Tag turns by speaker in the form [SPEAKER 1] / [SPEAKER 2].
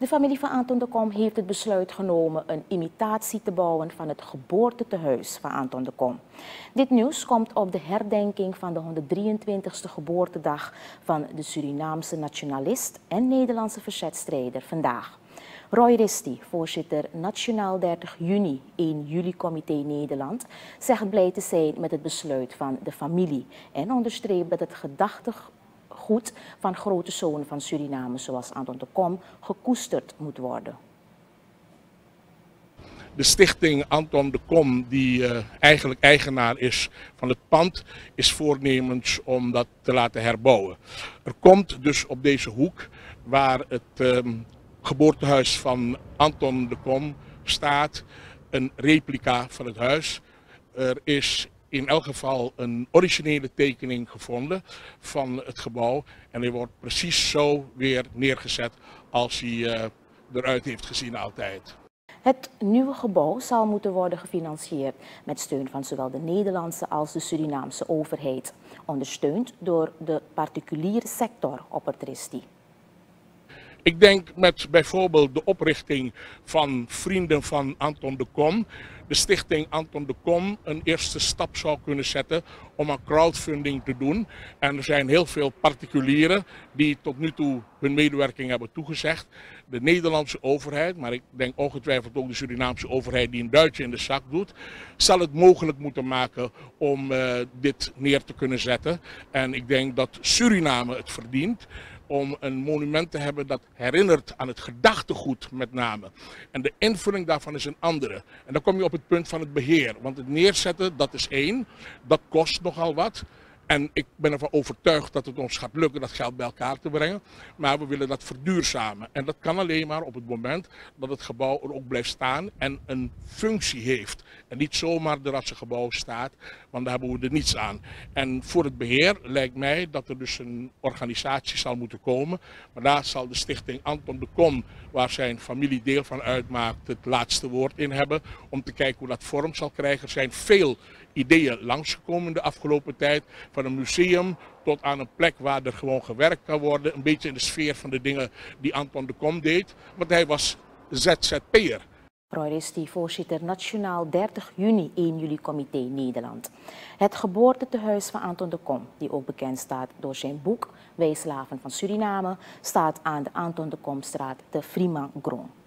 [SPEAKER 1] De familie van Anton de Kom heeft het besluit genomen een imitatie te bouwen van het geboortetehuis van Anton de Kom. Dit nieuws komt op de herdenking van de 123e geboortedag van de Surinaamse nationalist en Nederlandse verzetstrijder vandaag. Roy Risti, voorzitter Nationaal 30 juni 1 juli Comité Nederland, zegt blij te zijn met het besluit van de familie en onderstreept dat het gedachtegoed van grote zonen van Suriname zoals Anton de Kom gekoesterd moet worden.
[SPEAKER 2] De stichting Anton de Kom, die eigenlijk eigenaar is van het pand, is voornemens om dat te laten herbouwen. Er komt dus op deze hoek waar het geboortehuis van Anton de Kom staat een replica van het huis. Er is in elk geval een originele tekening gevonden van het gebouw en die wordt precies zo weer neergezet als hij eruit heeft gezien altijd.
[SPEAKER 1] Het nieuwe gebouw zal moeten worden gefinancierd met steun van zowel de Nederlandse als de Surinaamse overheid, ondersteund door de particuliere sector, oppert Risti.
[SPEAKER 2] Ik denk met bijvoorbeeld de oprichting van Vrienden van Anton de Kom, de stichting Anton de Kom een eerste stap zou kunnen zetten om aan crowdfunding te doen. En er zijn heel veel particulieren die tot nu toe hun medewerking hebben toegezegd. De Nederlandse overheid, maar ik denk ongetwijfeld ook de Surinaamse overheid die een duitje in de zak doet, zal het mogelijk moeten maken om dit neer te kunnen zetten. En ik denk dat Suriname het verdient om een monument te hebben dat herinnert aan het gedachtegoed met name. En de invulling daarvan is een andere. En dan kom je op het punt van het beheer. Want het neerzetten, dat is één. Dat kost nogal wat. En ik ben ervan overtuigd dat het ons gaat lukken dat geld bij elkaar te brengen. Maar we willen dat verduurzamen. En dat kan alleen maar op het moment dat het gebouw er ook blijft staan en een functie heeft. En niet zomaar er als een gebouw staat, want daar hebben we er niets aan. En voor het beheer lijkt mij dat er dus een organisatie zal moeten komen. Maar daar zal de stichting Anton de Kom, waar zijn familie deel van uitmaakt, het laatste woord in hebben. Om te kijken hoe dat vorm zal krijgen. Er zijn veel ideeën langsgekomen de afgelopen tijd. Van een museum tot aan een plek waar er gewoon gewerkt kan worden. Een beetje in de sfeer van de dingen die Anton de Kom deed. Want hij was ZZP'er.
[SPEAKER 1] Roy Risti, voorzitter Nationaal 30 juni 1 juli Comité Nederland. Het geboortetehuis van Anton de Kom, die ook bekend staat door zijn boek Wij slaven van Suriname, staat aan de Anton de Komstraat te Vriemanggrond.